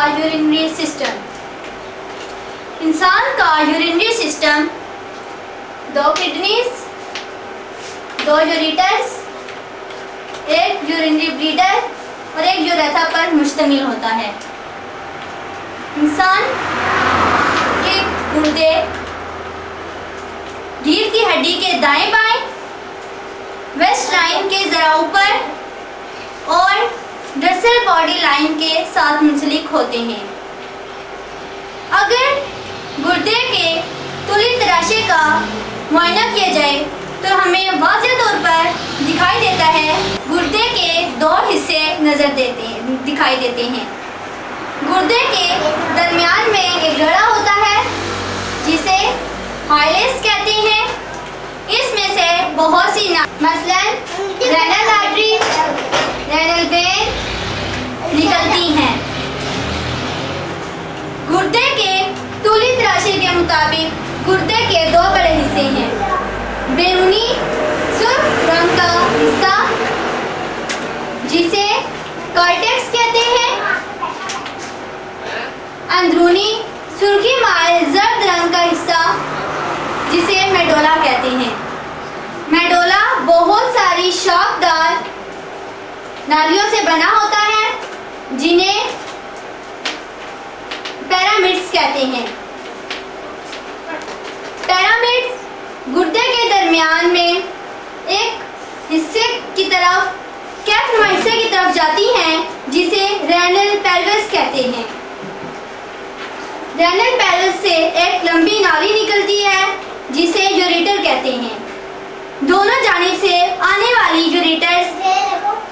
Urinary system. इंसान का urinary system 2 kidneys, 2 ureters, एक यूरिनरी ब्लीडर और एक यूरेथा पर मुश्तमिल होता है। इंसान के गुर्दे रीढ़ की हड्डी के दाएं बाएं, वेस्ट लाइन के जरा ऊपर और डर्सल बॉडी लाइन के साथ मुंसलिक होते हैं। अगर गुर्दे के तुली तराशे का मुआयना किया जाए तो हमें वाज़ेह तौर पर दिखाई देता है गुर्दे के 2 हिस्से दिखाई देते हैं। गुर्दे के दरमियान में एक गड़ा होता है जिसे हाइलेस कहते हैं। इसमें से बहुत सी मसलन रेनल आर्टरी, रेनल वेन निकलती हैं। गुर्दे के तूली तराशे के मुताबिक गुर्दे के 2 बड़े हिस्से हैं। बैरूनी सुर्ख रंग का हिस्सा जिसे कॉर्टेक्स कहते हैं, अंदरूनी सुर्खी माइल जर्द रंग का हिस्सा जिसे मेडोला कहते हैं। मेडोला बहुत सारी शौकदार नालियों से बना होता है जिन्हें पिरामिड्स कहते हैं। पिरामिड्स गुर्दे के दरमियान में एक हिस्से की तरफ कैफनुमा हिस्से की तरफ जाती हैं जिसे रेनल पेल्विस कहते हैं। रेनल पेल्विस से एक लंबी नाली निकलती है जिसे यूरेटर कहते हैं। दोनों जानिब से आने वाली यूरेटर्स